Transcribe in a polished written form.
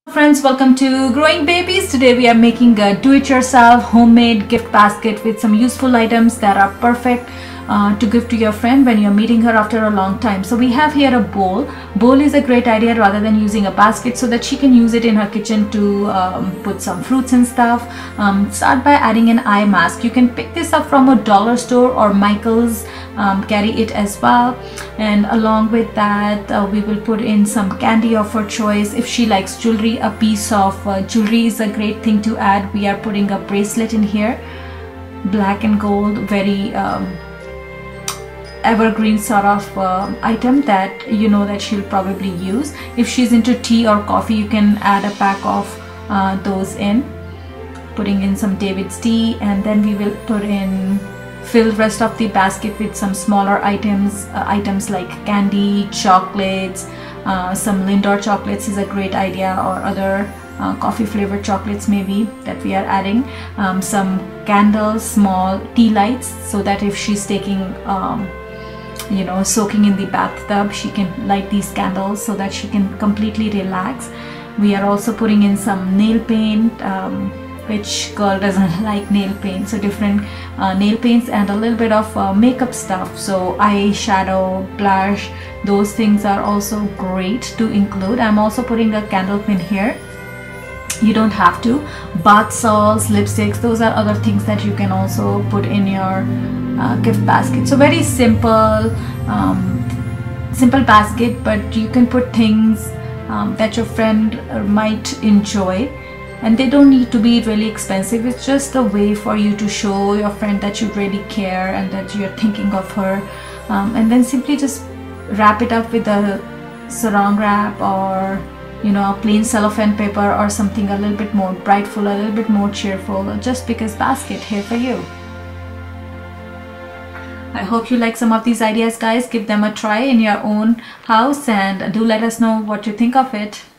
Friends, welcome to Growing Babies. Today we are making a do-it-yourself homemade gift basket with some useful items that are perfect to give to your friend when you're meeting her after a long time. So we have here a bowl. Bowl is a great idea rather than using a basket, so that she can use it in her kitchen to put some fruits and stuff. Start by adding an eye mask. You can pick this up from a dollar store or Michael's. Carry it as well, and along with that we will put in some candy of her choice. If she likes jewelry, a piece of jewelry is a great thing to add. We are putting a bracelet in here, black and gold, very evergreen sort of item that you know that she'll probably use. If she's into tea or coffee, you can add a pack of those in. Putting in some David's tea, and then we will fill the rest of the basket with some smaller items like candy, chocolates. Some Lindor chocolates is a great idea, or other coffee flavored chocolates maybe that we are adding. Some candles, small tea lights, so that if she's taking soaking in the bathtub, she can light these candles so that she can completely relax. We are also putting in some nail paint. Which girl doesn't like nail paint? So different nail paints and a little bit of makeup stuff. So eyeshadow, blush, those things are also great to include. I'm also putting a candle pin here. You don't have to. Bath salts, lipsticks, those are other things that you can also put in your gift basket. So very simple basket, but you can put things that your friend might enjoy. And they don't need to be really expensive. It's just a way for you to show your friend that you really care and that you're thinking of her. And then simply just wrap it up with a saran wrap, or a plain cellophane paper, or something a little bit more brightful, a little bit more cheerful. Just because basket here for you. I hope you like some of these ideas, guys. Give them a try in your own house and do let us know what you think of it.